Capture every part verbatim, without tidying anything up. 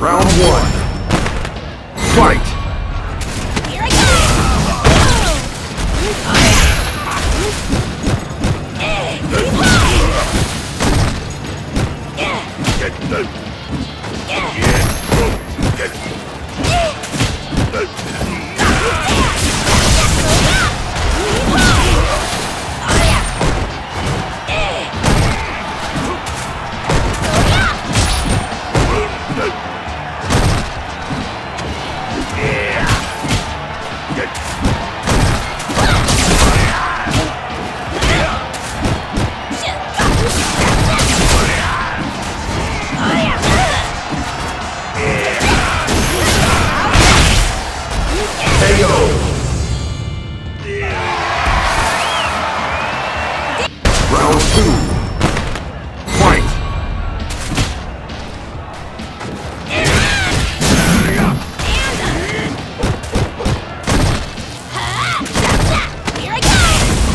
Round one. Fight! Here I go! Round two. Fight! Here I go!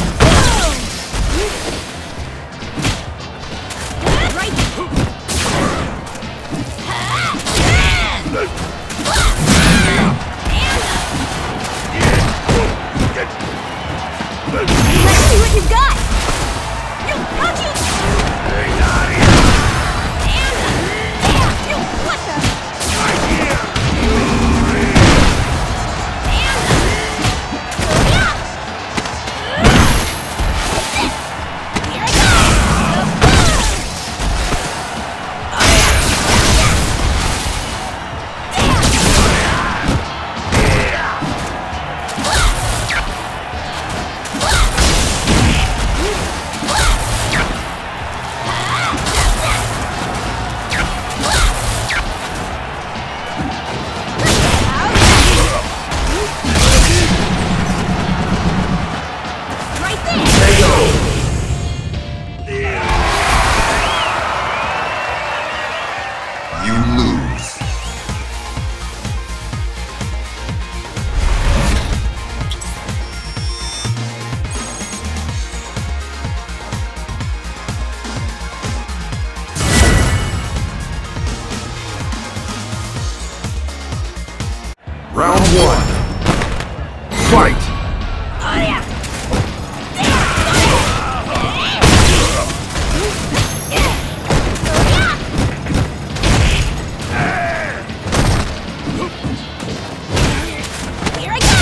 Right. Let's see what you've got! You punch it! You what the? Here I You lose. Round one. Fight! Oh yeah! Here I go!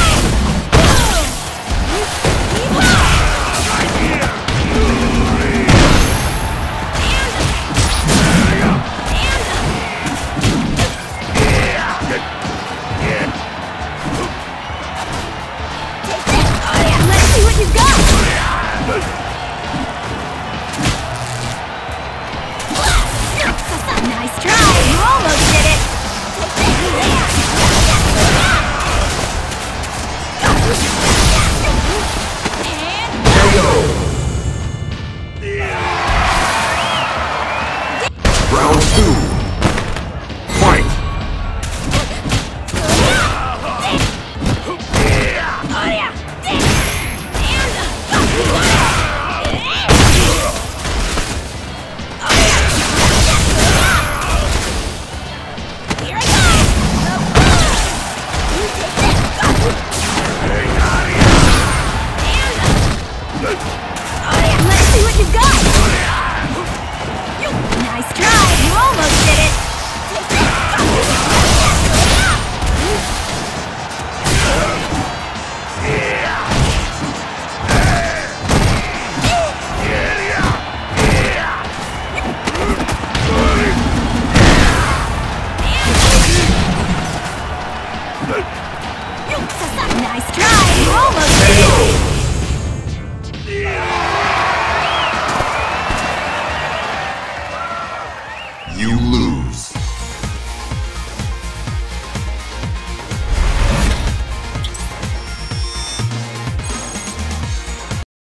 Let's see what you've got! Nice try! You almost did it! Round two. Fight! Here I go!